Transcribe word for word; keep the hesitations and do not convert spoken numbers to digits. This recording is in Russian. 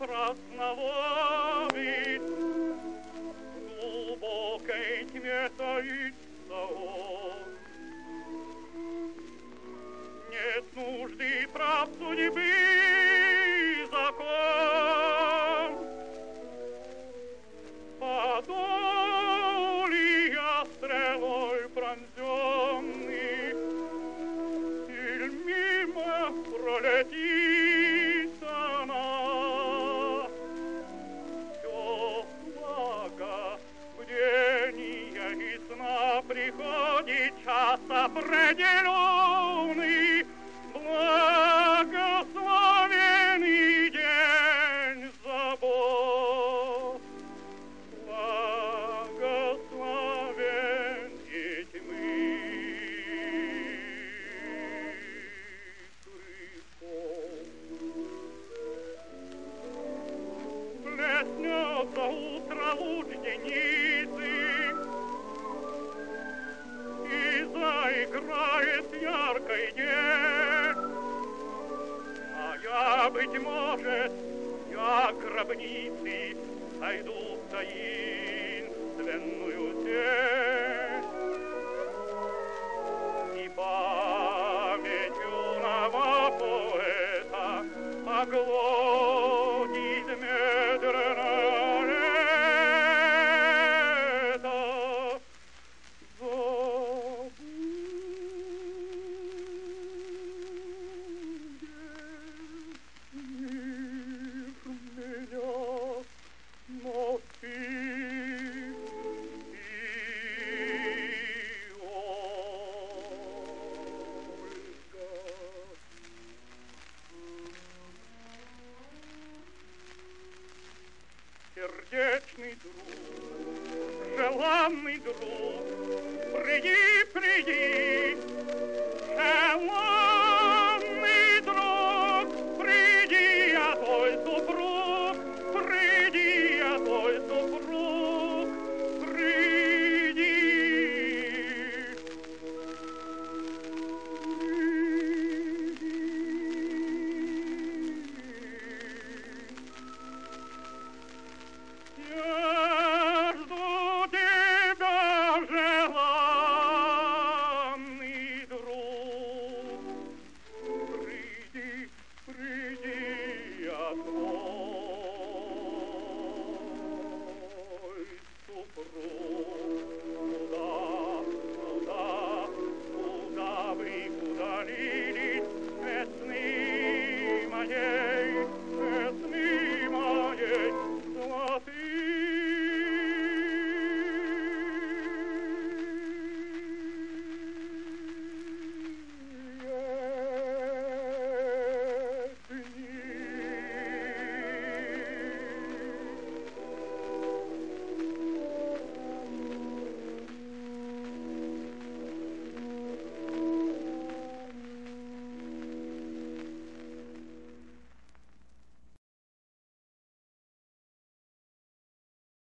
красноволит, в глубокой тьме таится он. Нет нужды прав судьбы закон, подоль я стрелой пронзенный, иль мимо пролетит она. Все благо бдения и сна приходит час определенный, благословенный день забот, благословен и тьмы приход. Блеснется утро луч деницы, и заиграет яркой день. А я, быть может, я гробницы сойду в таинственную тень. И память юного поэта поглотит медленно лето. Сердечный друг, желанный друг, приди, приди, желанный друг, приди, я твой супруг, приди, я твой супруг, приди. Я жду тебя, желанный друг, приди, приди, я твой.